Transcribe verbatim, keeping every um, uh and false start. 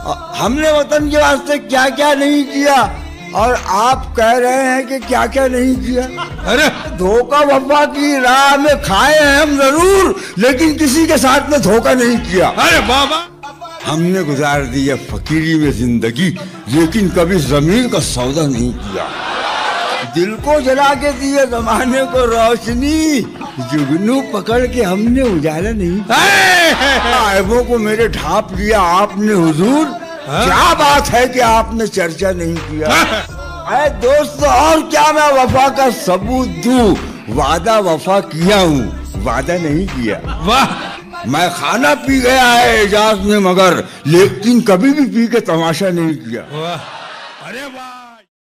हमने वतन के वास्ते क्या क्या नहीं किया और आप कह रहे हैं कि क्या क्या नहीं किया। अरे धोखा वफा की राह में खाए हैं हम जरूर, लेकिन किसी के साथ में धोखा नहीं किया। अरे बाबा, हमने गुजार दी है फकीरी में जिंदगी, लेकिन कभी जमीन का सौदा नहीं किया। दिल को जला के दिए जमाने को रोशनी, जुगनू पकड़ के हमने उजाला नहीं। आयबों को मेरे ढांप लिया आपने हुजूर, क्या बात है कि आपने चर्चा नहीं किया। अरे दोस्त, और क्या मैं वफा का सबूत दूं? वादा वफा किया हूँ, वादा नहीं किया। वाह, मैं खाना पी गया है एजाज में, मगर लेकिन कभी भी पी के तमाशा नहीं किया। वाह, अरे वाह।